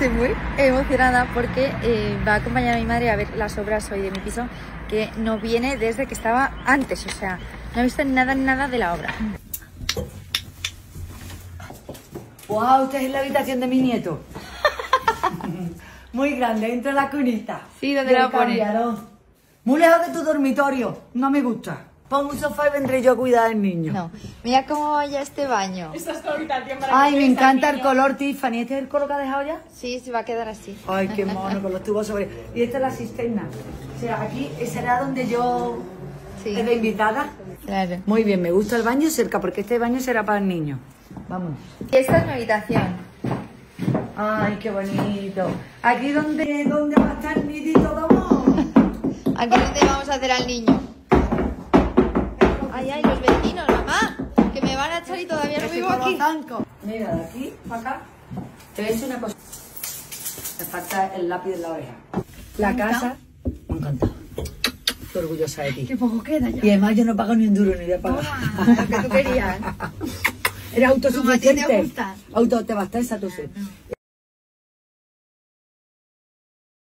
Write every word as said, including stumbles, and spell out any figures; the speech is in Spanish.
estoy muy emocionada porque eh, va a acompañar a mi madre a ver las obras hoy de mi piso, que no viene desde que estaba antes, o sea, no he visto nada, nada de la obra. ¡Wow! Esta es la habitación de mi nieto. Muy grande, dentro de la cunita. Sí, ¿dónde la pones? Muy lejos de tu dormitorio, no me gusta. Pon un sofá y vendré yo a cuidar al niño. No, mira cómo vaya este baño. Esta es tu habitación para Ay, que me veas al encanta el niño. color, Tiffany. ¿Este es el color que ha dejado ya? Sí, se va a quedar así. Ay, qué mono, con los tubos sobre... Y esta es la cisterna. O sea, aquí será donde yo... Sí. ¿Es de invitada? Claro. Muy bien, me gusta el baño cerca, porque este baño será para el niño. Vamos. Y esta es mi habitación. Ay, qué bonito. Aquí donde, donde va a estar el nidito de amor. Aquí es donde vamos a hacer al niño. Ay, ay, los vecinos, mamá, que me van a echar y todavía no vivo aquí. Mira, de aquí para acá. Te voy a decir una cosa. Me falta el lápiz en la oreja. La casa me ha encantado. Estoy orgullosa de ti. Qué poco queda ya. Y además yo no pago ni un duro ni de pagar. Lo que tú querías. Era autosuficiente. Como a ti te gusta. Auto, te basta esa tu